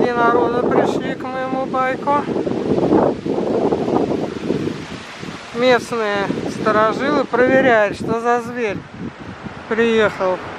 Многие народы пришли к моему байку. Местные старожилы проверяют, что за зверь приехал